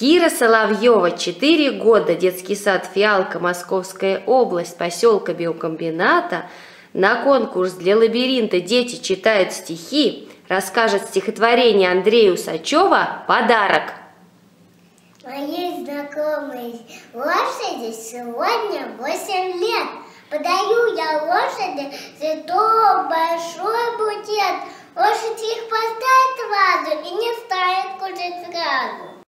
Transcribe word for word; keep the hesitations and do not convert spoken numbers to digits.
Кира Соловьева, четыре года, детский сад «Фиалка», Московская область, поселка Биокомбината, на конкурс для лабиринта «Дети читают стихи» расскажет стихотворение Андрея Усачева «Подарок». Моей знакомой лошади сегодня восемь лет. Подарю я лошади цветов большой букет. Лошадь их поставит в вазу и не станет кушать сразу.